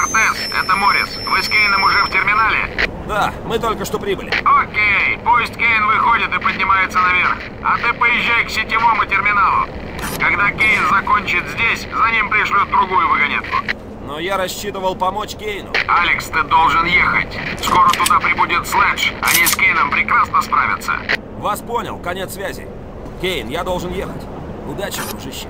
Кортес, это Моррис. Вы с Кейном уже в терминале? Да, мы только что прибыли. Окей, пусть Кейн выходит и поднимается наверх. А ты поезжай к сетевому терминалу. Когда Кейн закончит здесь, за ним пришлют другую вагонетку. Но я рассчитывал помочь Кейну. Алекс, ты должен ехать. Скоро туда прибудет Следж. Они с Кейном прекрасно справятся. Вас понял, конец связи. Кейн, я должен ехать. Удачи, дружище.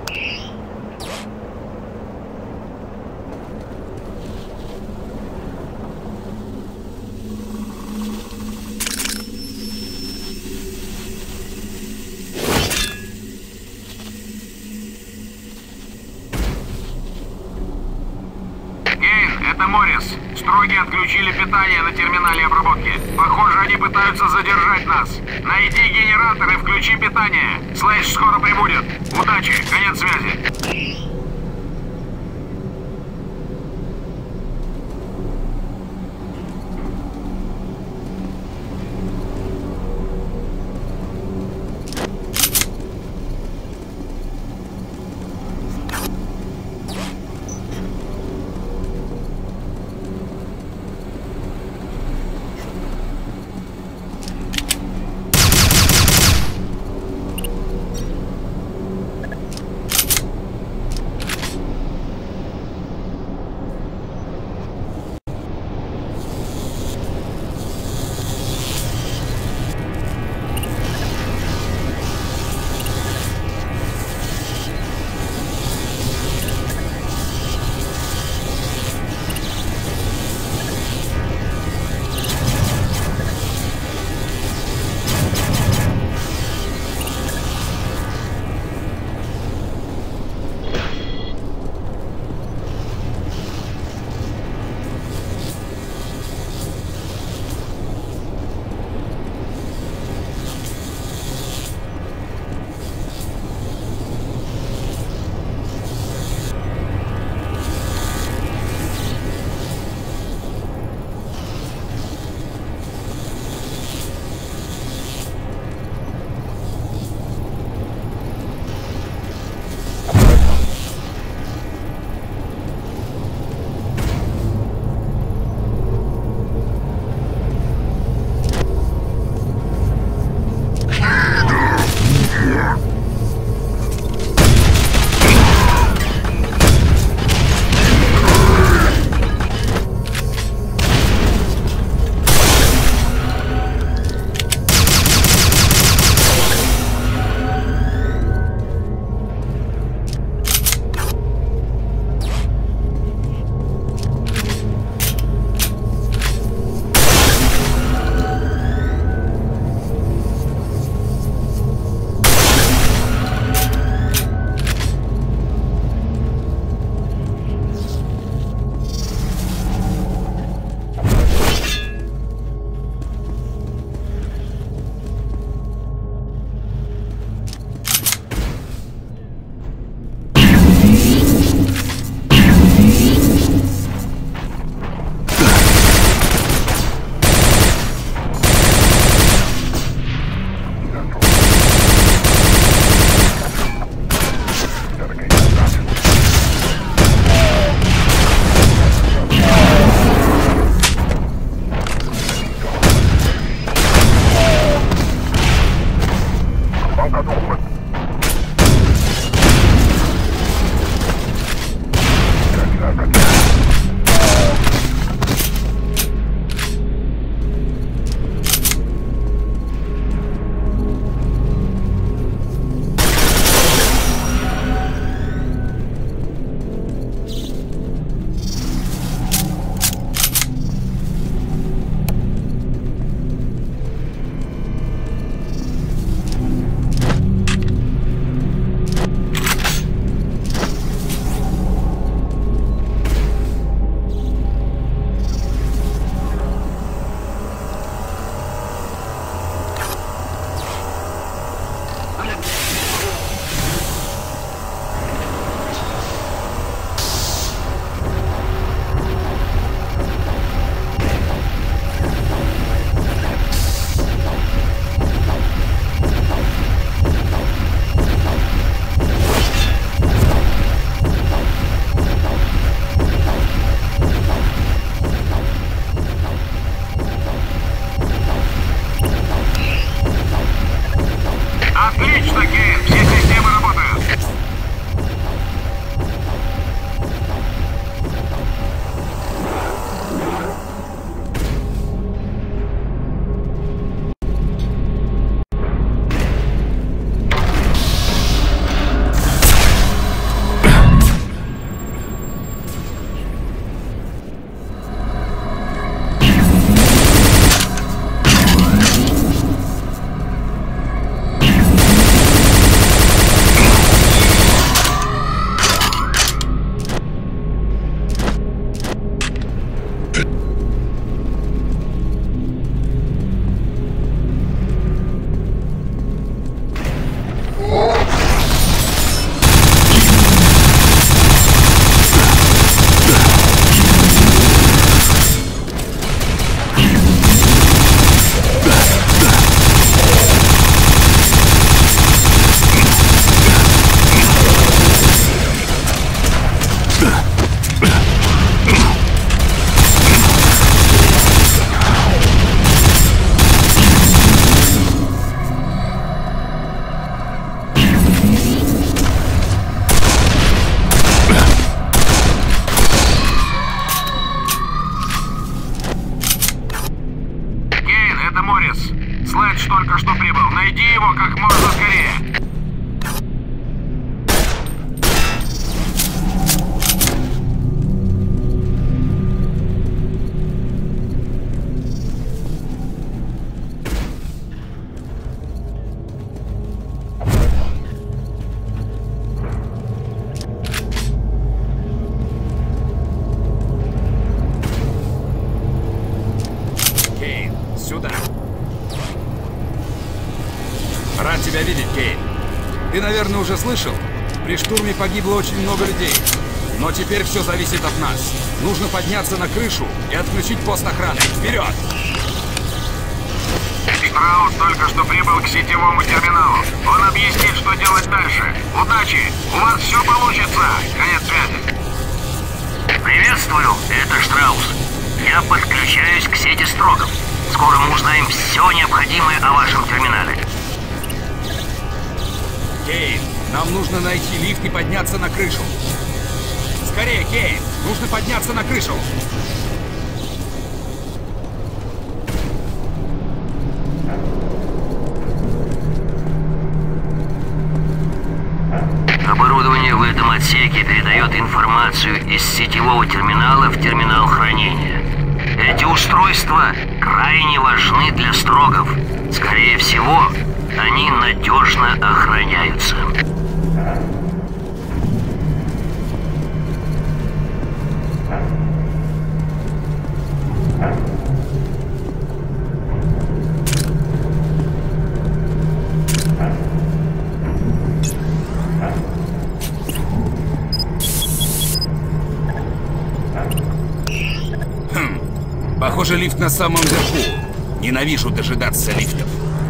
Это Моррис. Строги отключили питание на терминале обработки. Похоже, они пытаются задержать нас. Найди генератор и включи питание. Слэш скоро прибудет. Удачи. Конец связи. Ты, наверное, уже слышал? При штурме погибло очень много людей. Но теперь все зависит от нас. Нужно подняться на крышу и отключить пост охраны. Вперед! Штраус только что прибыл к сетевому терминалу. Он объяснит, что делать дальше. Удачи! У вас все получится! Конец связи. Приветствую, это Штраус. Я подключаюсь к сети Строгов. Скоро мы узнаем все необходимое о вашем терминале. Кейн, нам нужно найти лифт и подняться на крышу. Скорее, Кейн! Нужно подняться на крышу! Оборудование в этом отсеке передает информацию из сетевого терминала в терминал хранения. Эти устройства крайне важны для Строгов. Скорее всего, они надежно охраняются. Похоже, лифт на самом верху. Ненавижу дожидаться лифтов.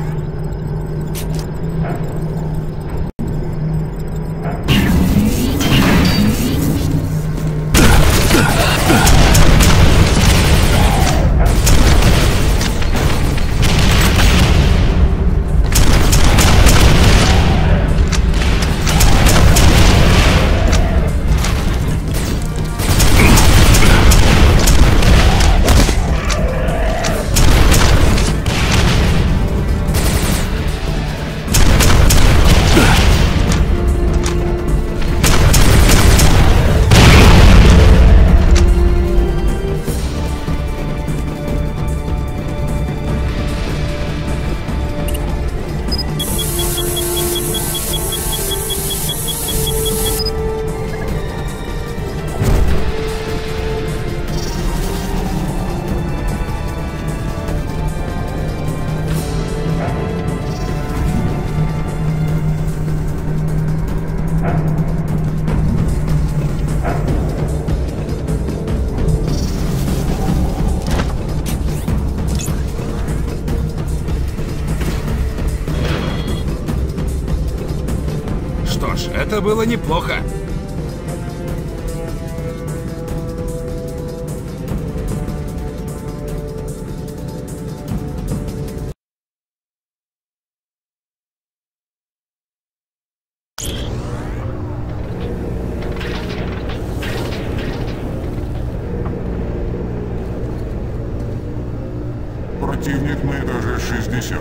Это было неплохо. Противник на этаже 60.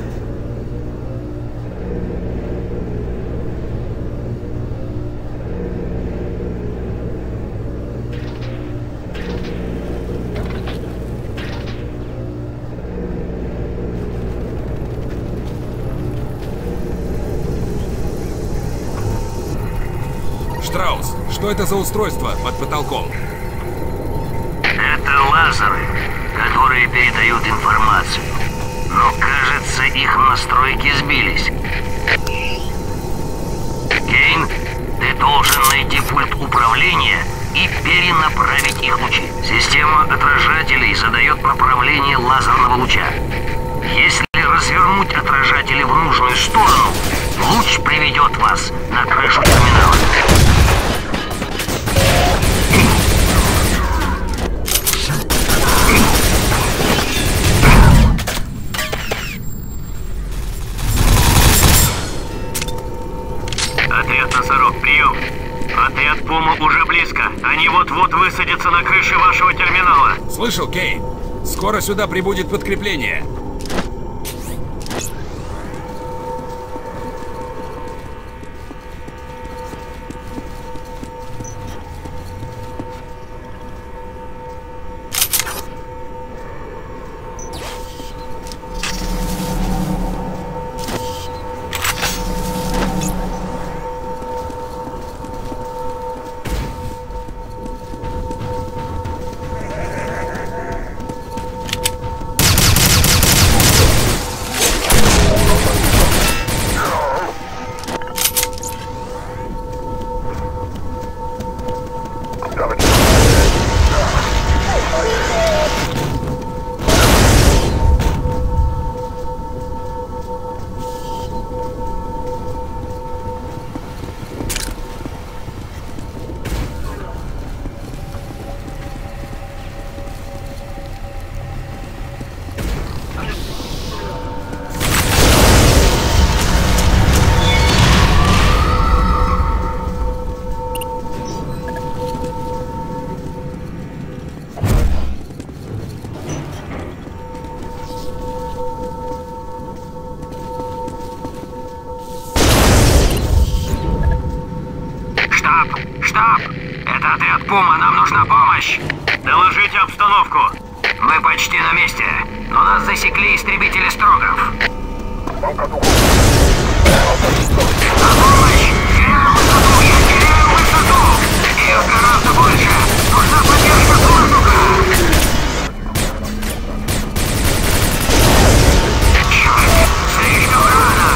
Штраус, что это за устройство под потолком? Это лазеры, которые передают информацию. Но, кажется, их настройки сбились. Кейн, ты должен найти пульт управления и перенаправить их лучи. Система отражателей задает направление лазерного луча. Если развернуть отражатели в нужную сторону, луч приведет вас на крышу терминала. Отряд Носорог, прием. Отряд Пума уже близко. Они вот-вот высадятся на крыше вашего терминала. Слышал, Кейн? Скоро сюда прибудет подкрепление. Штаб, это отряд Пума, нам нужна помощь. Доложите обстановку. Мы почти на месте, но нас засекли истребители Строгов. На помощь! Теряю высоту! Я теряю высоту! Их гораздо больше! Нужна поддержка с воздуха! Черт! Слишком рано!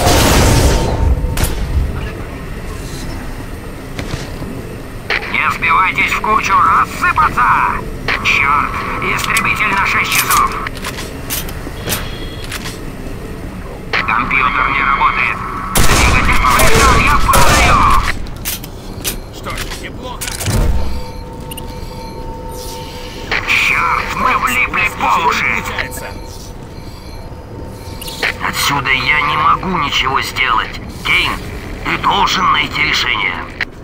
Не сбивайтесь в кучу! Рассыпаться! Черт! Истребитель на 6 часов! Компьютер не работает! Двигатель поврежден! Я падаю! Что ж, неплохо. Черт! Мы влипли по уши! Получается. Отсюда я не могу ничего сделать. Кейн, ты должен найти решение.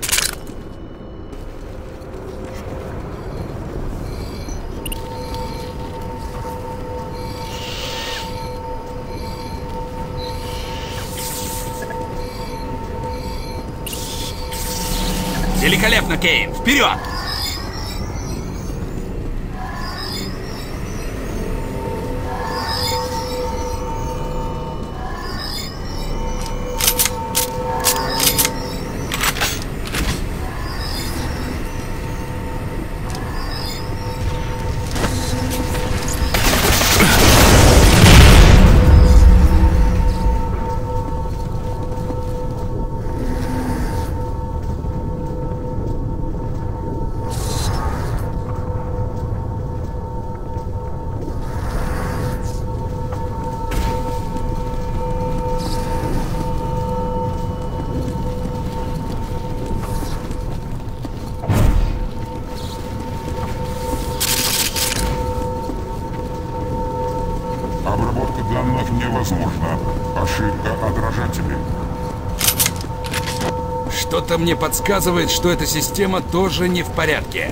Великолепно, Кейн! Вперед! Обработка данных невозможна. Ошибка отражателей. Что-то мне подсказывает, что эта система тоже не в порядке.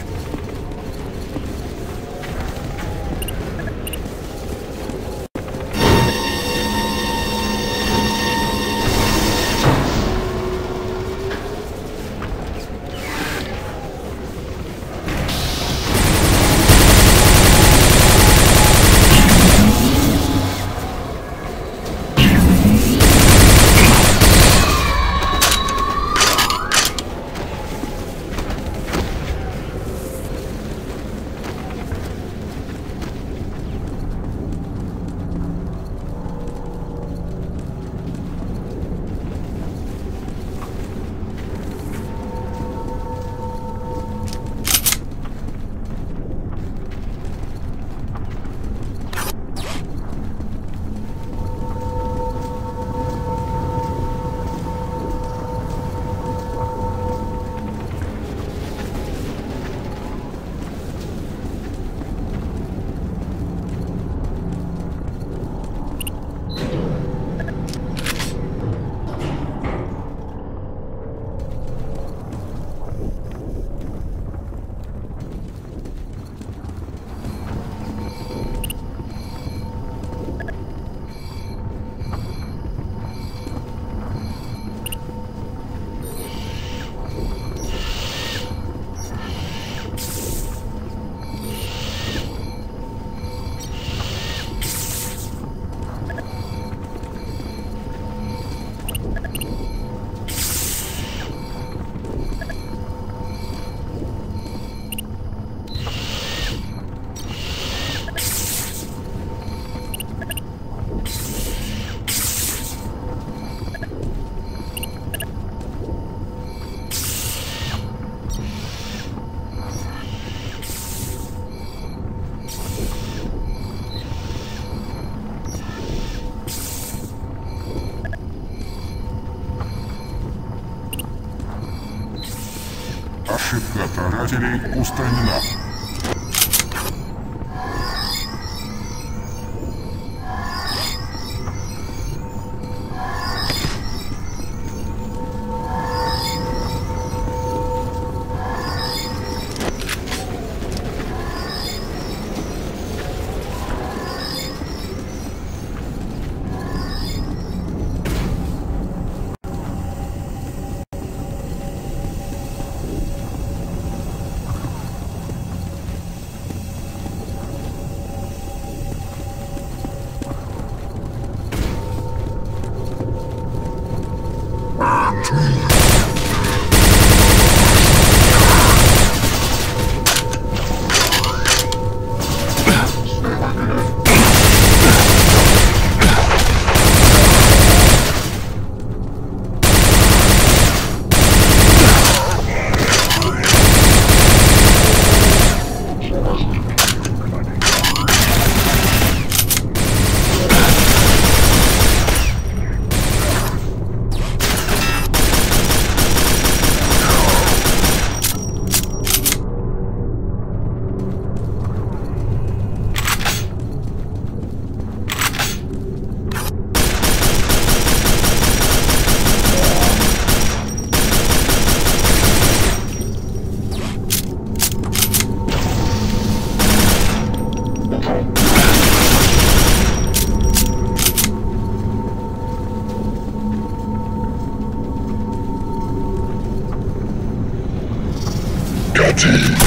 Ошибка отражателей устранена. ready.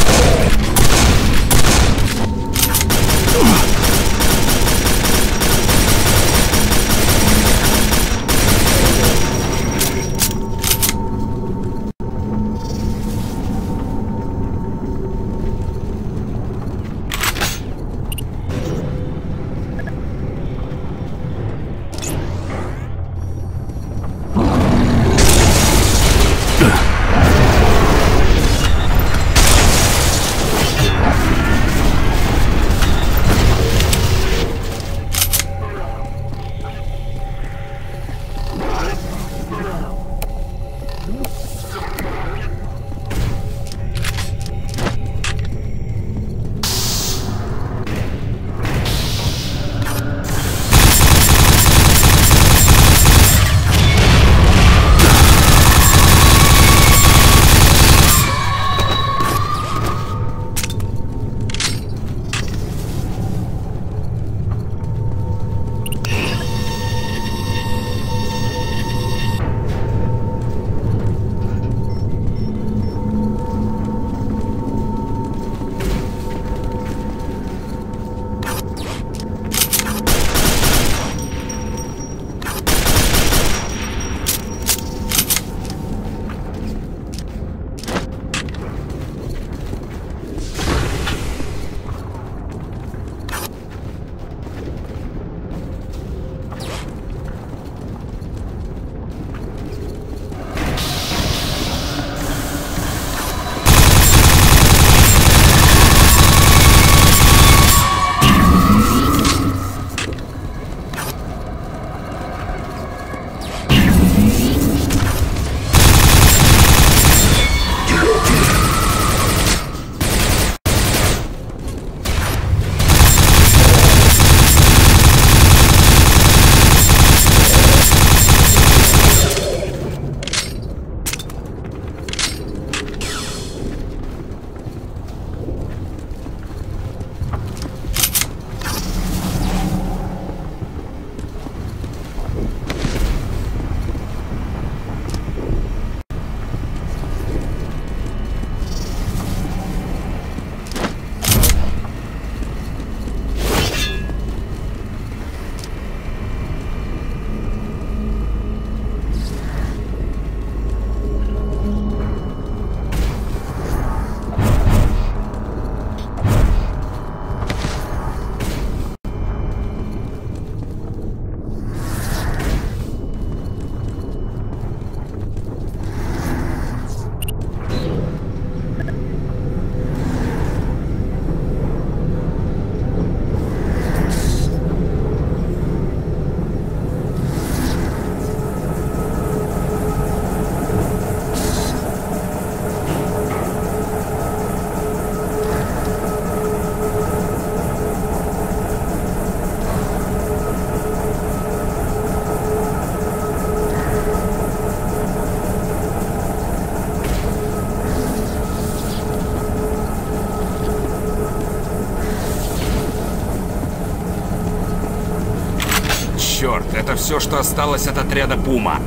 Черт, это все, что осталось от отряда Пума.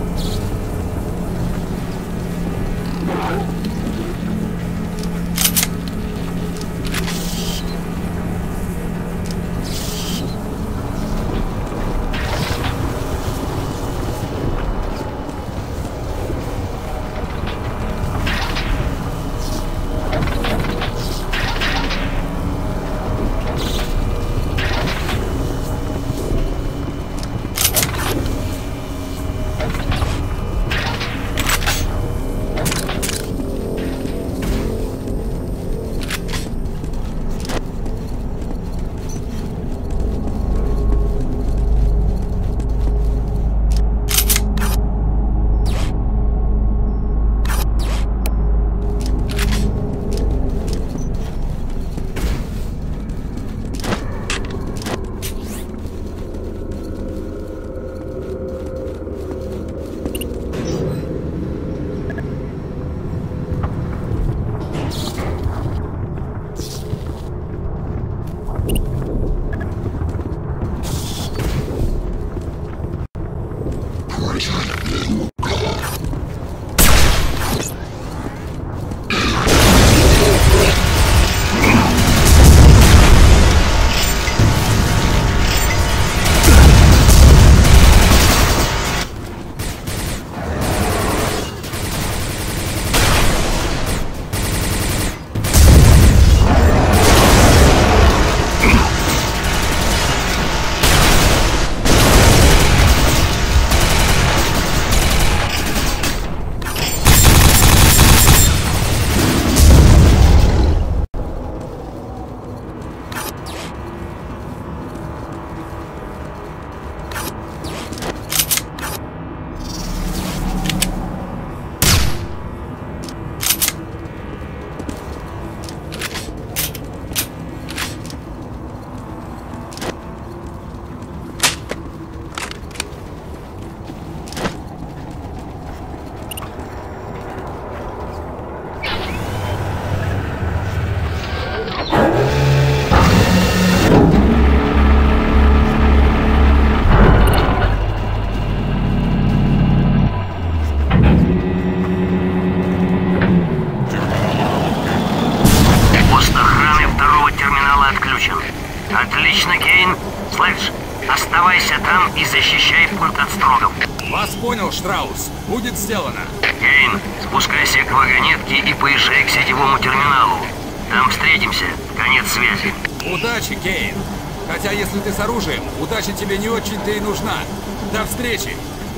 Слышь, оставайся там и защищай пульт от строгов. Вас понял, Штраус. Будет сделано. Кейн, спускайся к вагонетке и поезжай к сетевому терминалу. Там встретимся. Конец связи. Удачи, Кейн. Хотя, если ты с оружием, удача тебе не очень-то и нужна. До встречи.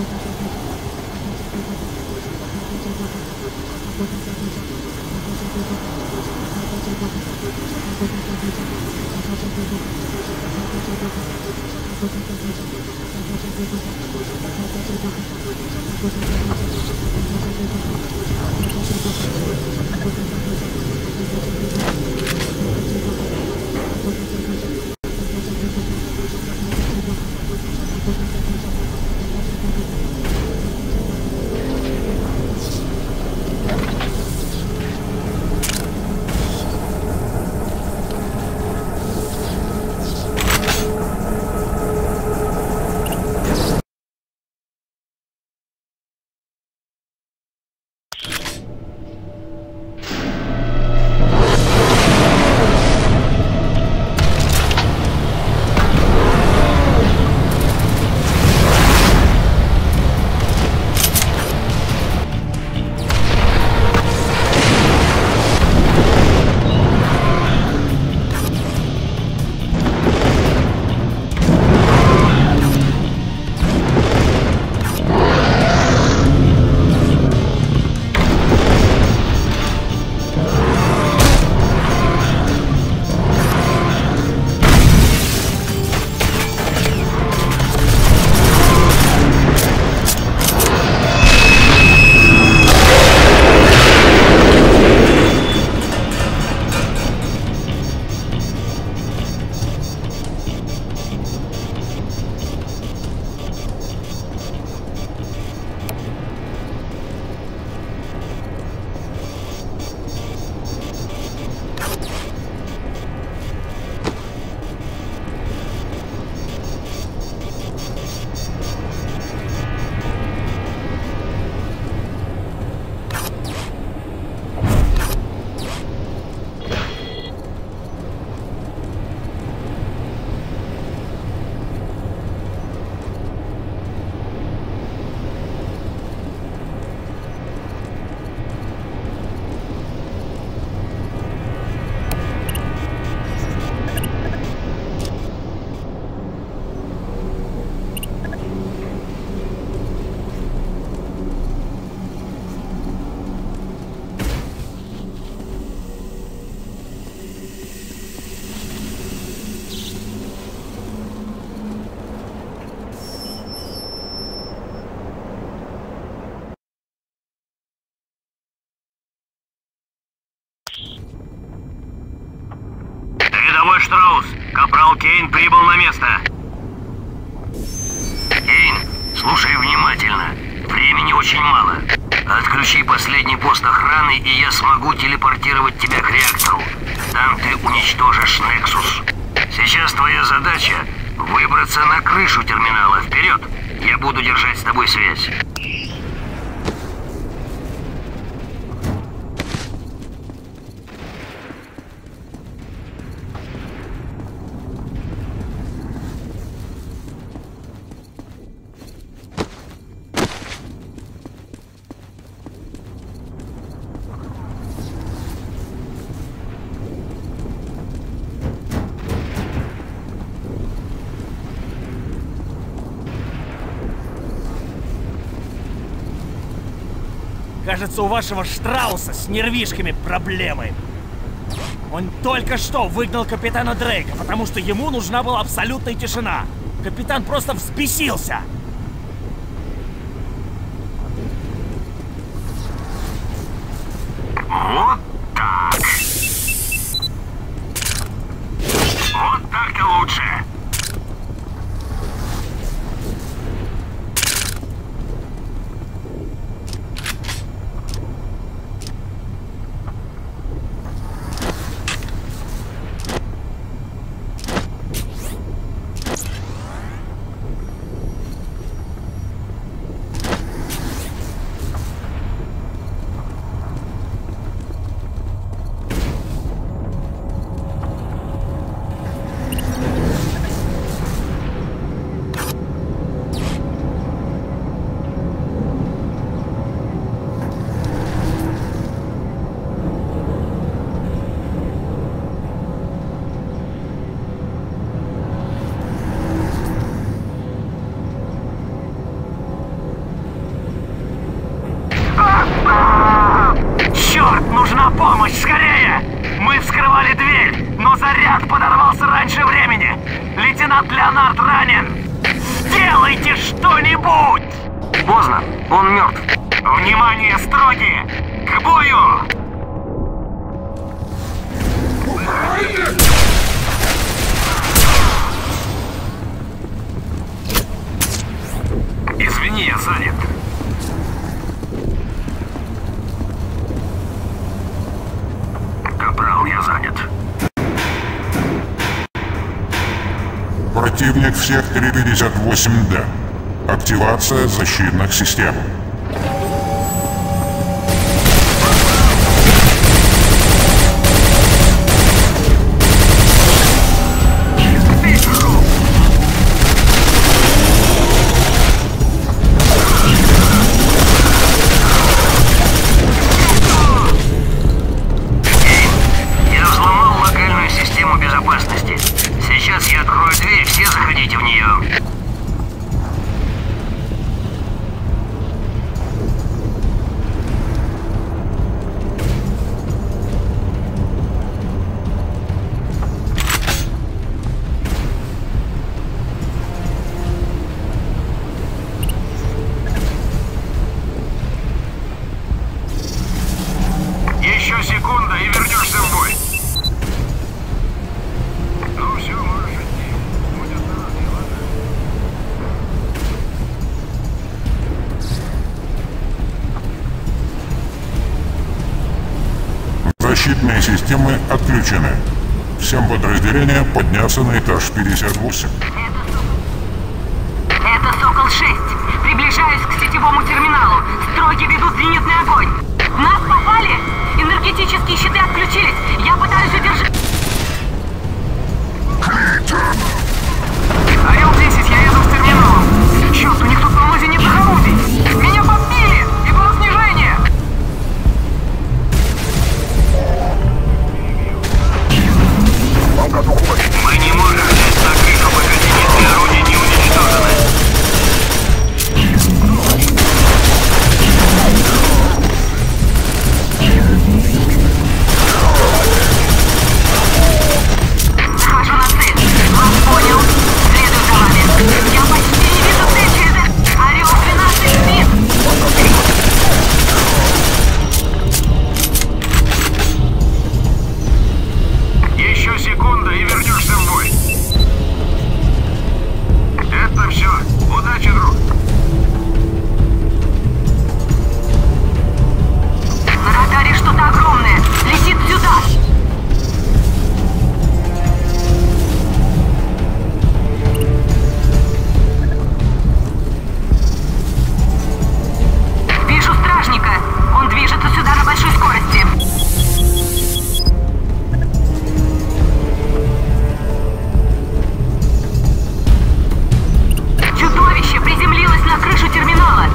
Передовой Штраус, капрал Кейн прибыл на место. Кейн, слушай внимательно. Времени очень мало. Отключи последний пост охраны, и я смогу телепортировать тебя к реактору. Там ты уничтожишь Нексус. Сейчас твоя задача — выбраться на крышу терминала. Вперед! Я буду держать с тобой связь. Кажется, у вашего Штрауса с нервишками проблемы. Он только что выгнал капитана Дрейка, потому что ему нужна была абсолютная тишина. Капитан просто взбесился. Вот так. Вот так-то лучше. помощь, скорее! Мы вскрывали дверь, но заряд подорвался раньше времени! Лейтенант Леонард ранен! Сделайте что-нибудь! Поздно, он мертв. Внимание, строгие! К бою! Извини, я занят. Капрал, я занят. Противник в секторе 58D. Активация защитных систем. Я взломал локальную систему безопасности. Сейчас я открою дверь, все заходите в нее. Еще секунда и вернешься в бой. Ну все, можешь идти. Будь осторожней, ладно? Защитные системы отключены. Всем подразделениям подняться на этаж 58. Это Сокол-6. Приближаюсь к сетевому терминалу. Строги ведут зенитный огонь. В нас попали? Энергетические щиты отключились. Я пытаюсь удержать... Орел-10, я еду в терминал. Черт, у них тут полно зенитных орудий. Меня подбили! И было снижение! Мы не можем взять на крышу, пока зенитные орудия не уничтожены. Схожу на цель. Вас понял. Следую за вами. Я почти не вижу цель через это. Орел-12 спит. Еще секунда и вернешься в бой. Это все. Удачи, друг. На радаре что-то огромное. Летит сюда. Вижу стражника. Он движется сюда на большой скорости. Чудовище приземлилось на крышу терминала.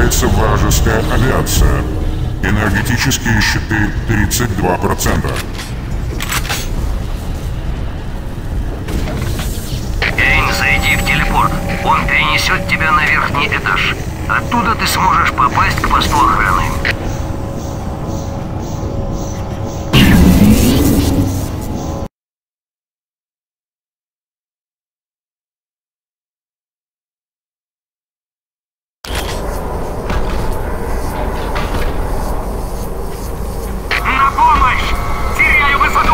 приближается вражеская авиация. Энергетические щиты 32%. Кейн, зайди в телепорт. Он перенесет тебя на верхний этаж. Оттуда ты сможешь попасть к посту охраны. На помощь! Теряю высоту!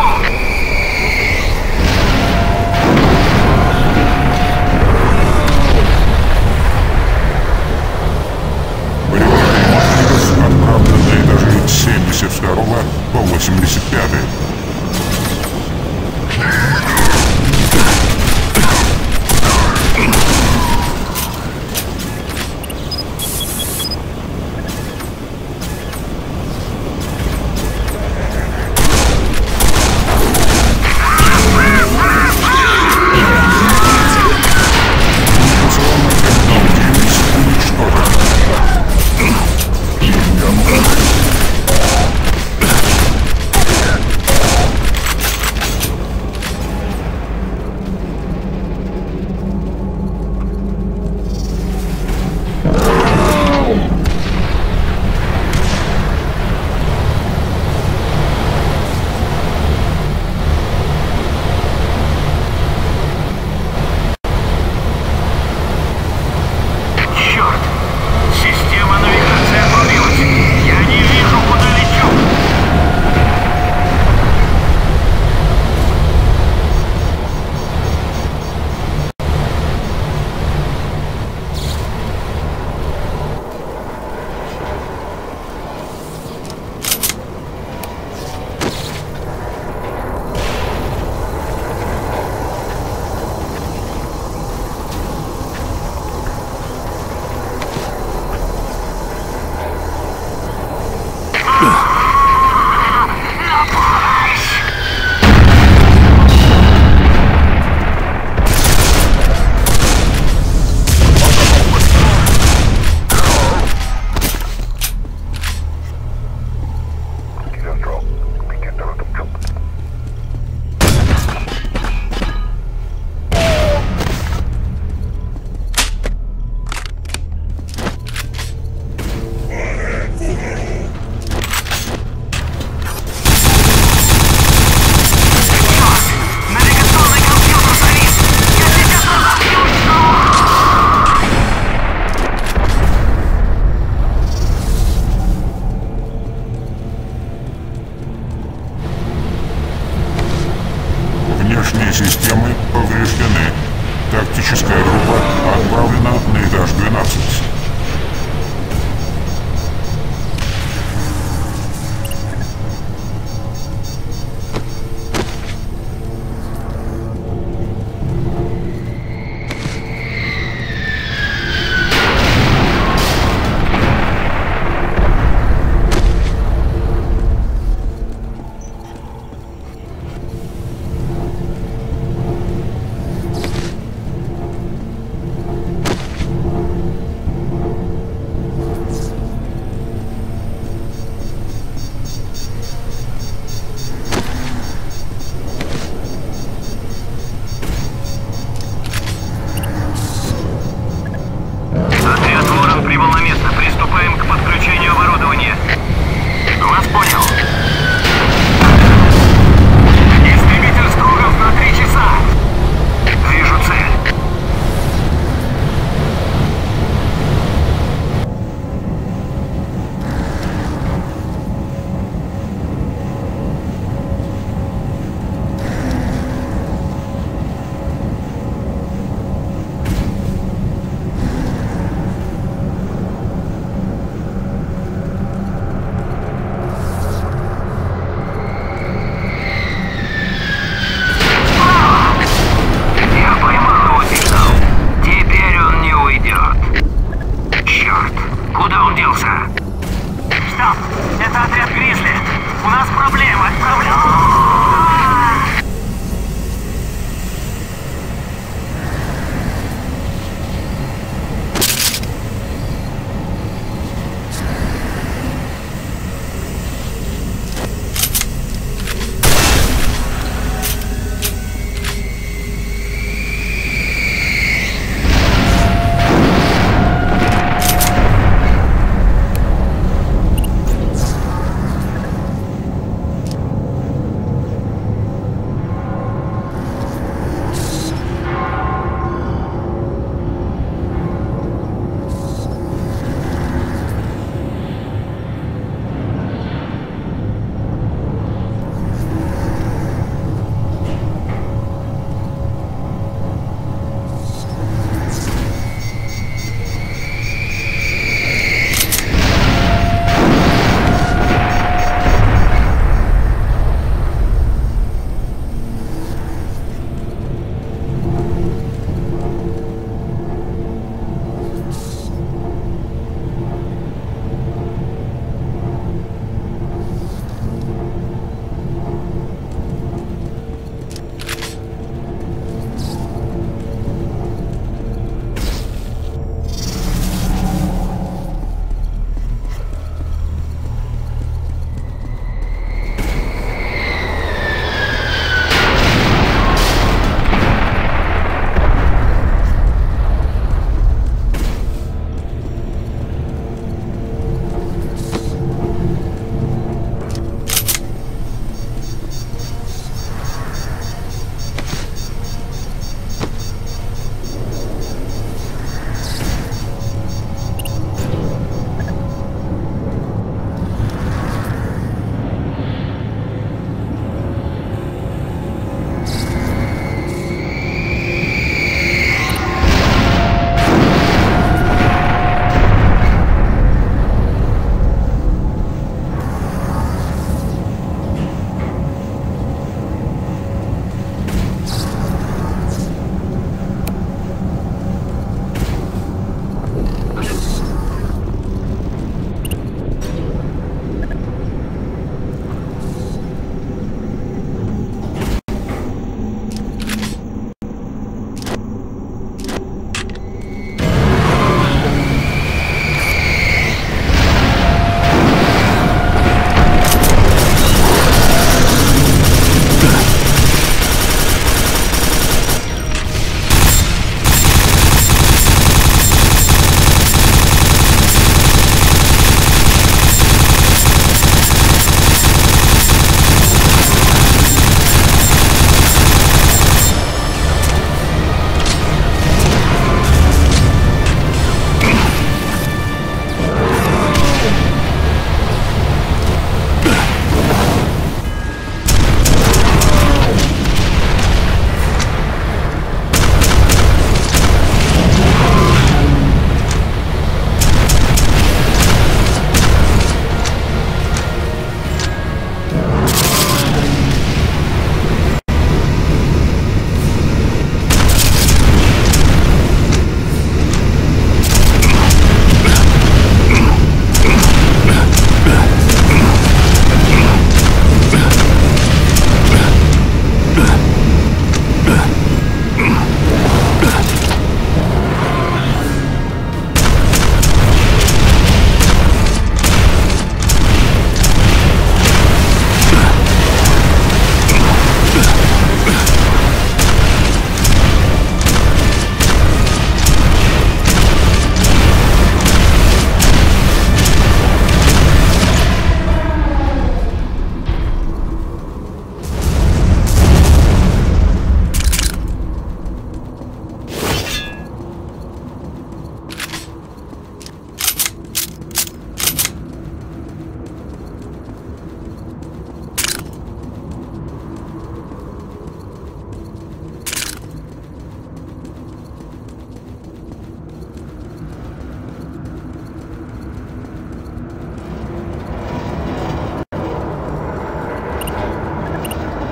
Бригада ремонтников отправлена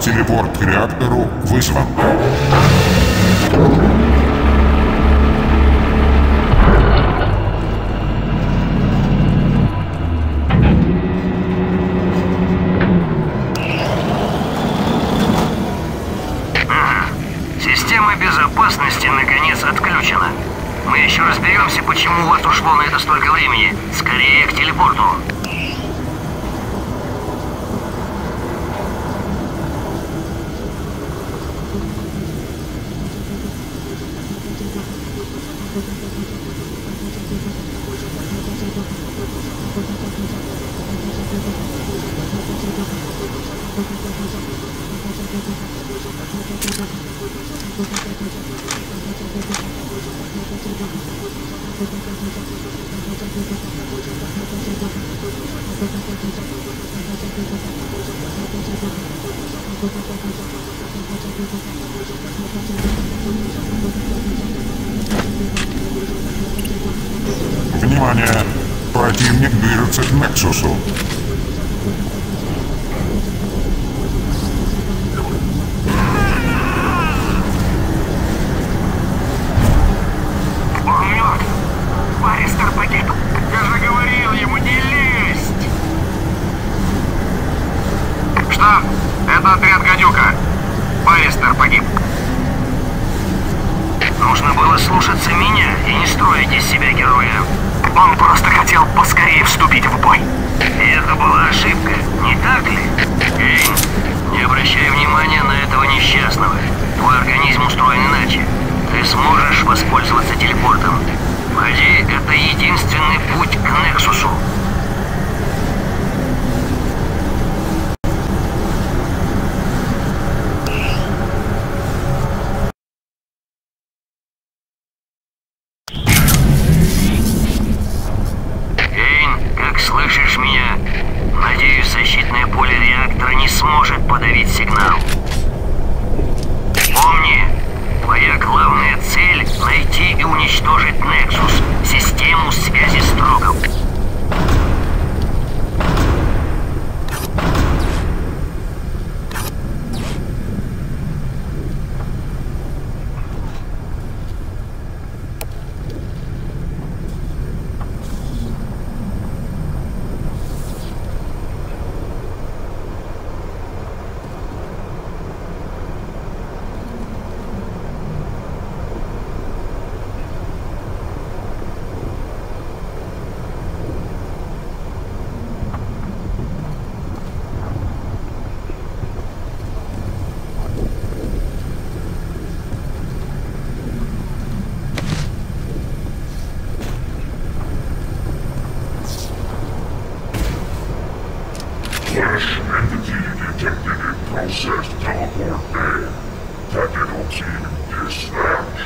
Телепорт к реактору вызван. Система безопасности наконец отключена. Мы еще разберемся, почему у вас ушло на это столько времени. Скорее к телепорту. Внимание! Противник движется к Нексусу. Он мертв. Баристер погиб. Я же говорил ему не лезть. Штаб, это отряд «Гадюка». Баристер погиб. Нужно было слушаться меня и не строить из себя героя. Он просто хотел поскорее вступить в бой. И это была ошибка, не так ли? Кейн, не обращай внимания на этого несчастного. Твой организм устроен иначе. Ты сможешь воспользоваться телепортом. Входи, это единственный путь к Нексусу. Слышишь меня? Надеюсь, защитное поле реактора не сможет подавить сигнал. Помни, твоя главная цель — найти и уничтожить Нексус, систему связи Строгов. Flash entity detected in processed teleport bay. Tactical team dispatched.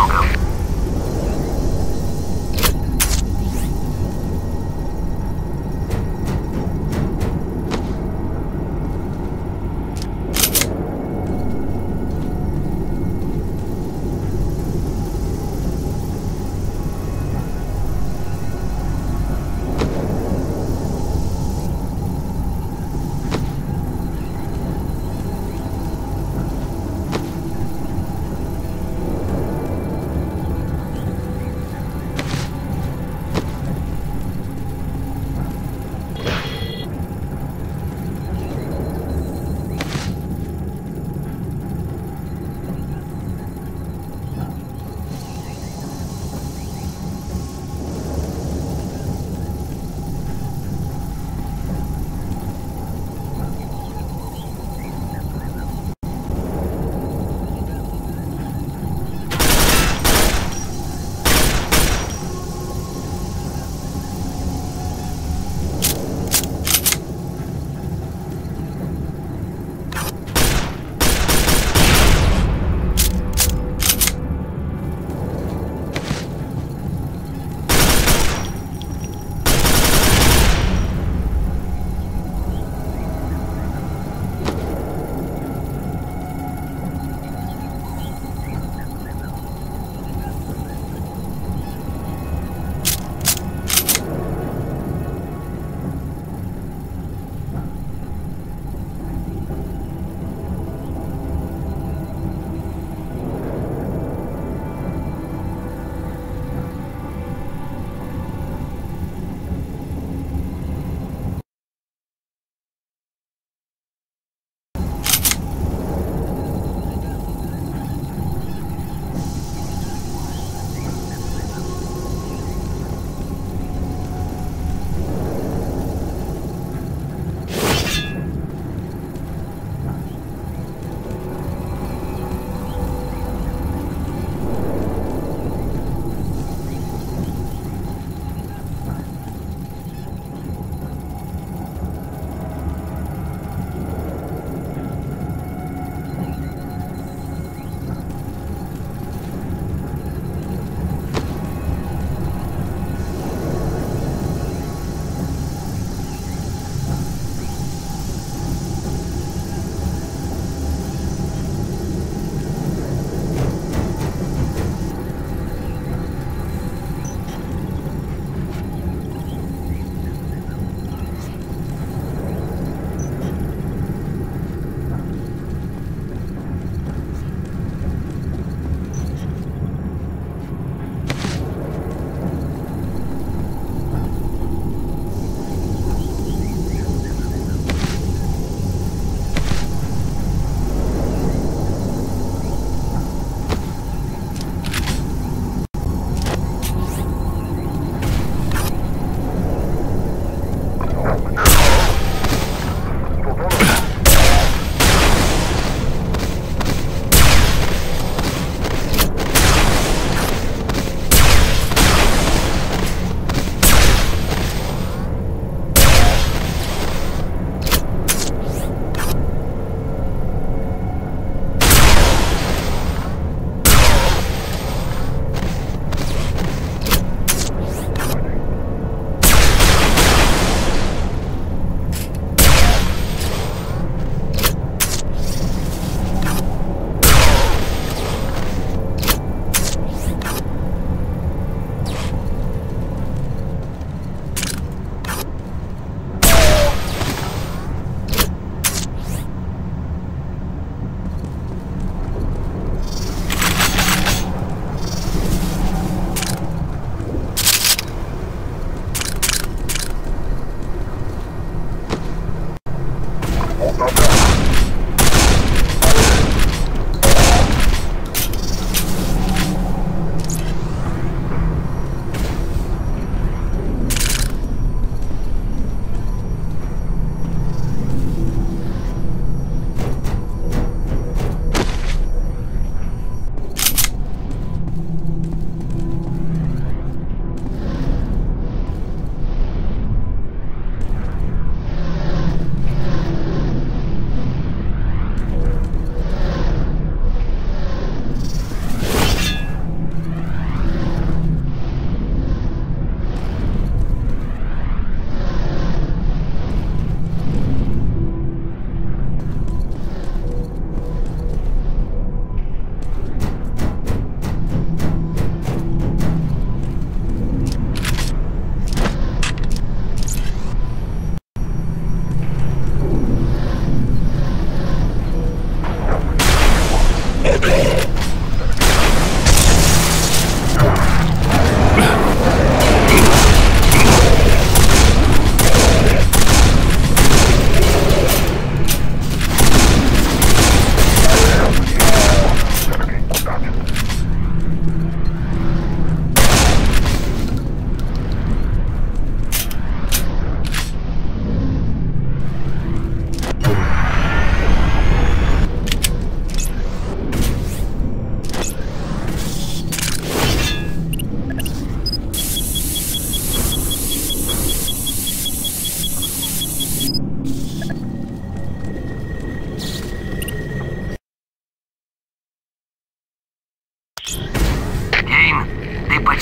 дорогам.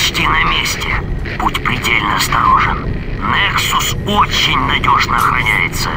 почти на месте. Будь предельно осторожен. Нексус очень надежно охраняется.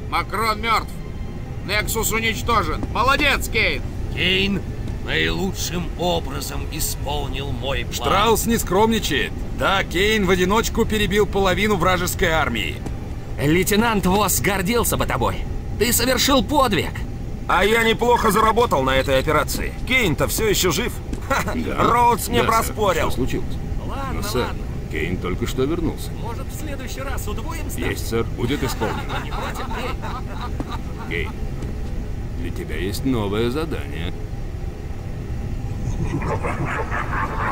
Макрон мертв. Нексус уничтожен. Молодец, Кейн! Кейн наилучшим образом исполнил мой план. Штраус не скромничает. Да, Кейн в одиночку перебил половину вражеской армии. Лейтенант Восс гордился бы тобой. Ты совершил подвиг. А я неплохо заработал на этой операции. Кейн-то все еще жив. Роудс не проспорил. Что случилось? Ладно, Сэр, ладно. Кейн только что вернулся. Может, в следующий раз удвоим ставку? Есть, сэр. Будет исполнено. Не против, Кейн? Кейн, для тебя есть новое задание.